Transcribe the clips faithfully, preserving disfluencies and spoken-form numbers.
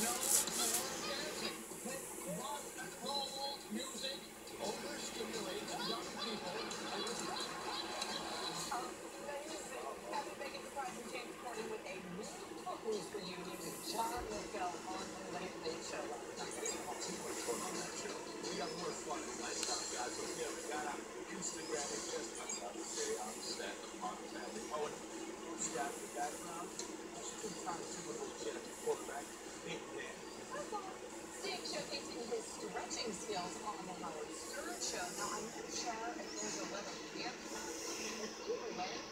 dancing with rock and roll music overstimulates young people and Amazing. Happy big surprise and James Corden with a new Footloose reunion with John Lithgow on the Late Late Show last night. On that show. We got more fun and lifestyle, guys. So yeah, we got our Instagram. It's just another day on the set of Modern Family. Oh, and who's got the background? Two-time Super Bowl champion quarterback, Big Dan. Seeing showcasing his stretching skills on the Howard Stern Show. Now, I met Cher and there's a little dance anyway.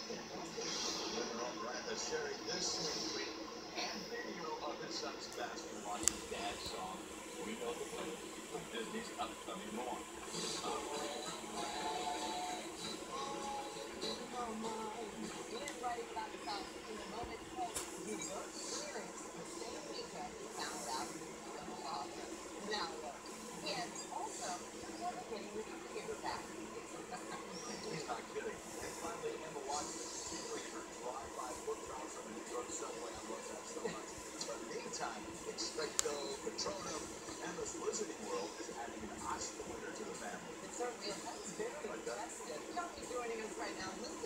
Miranda sharing this sweet and video of his son's basketball watching Dad's song. We know the play of Disney's upcoming Moana. Didn't write about himself in the moment called the work clearance the same weekend he found out he was still alive. Now look, he has also never getting his computer back. He's not kidding. And finally, Emma Watson secretly her drive-by book round from the New York subway. I love that so much. But meantime, Expecto Patronum, Emma's Wizarding World is adding an Oscar winner to the family. It certainly is. That is very impressive. Don't be joining us right now. Listen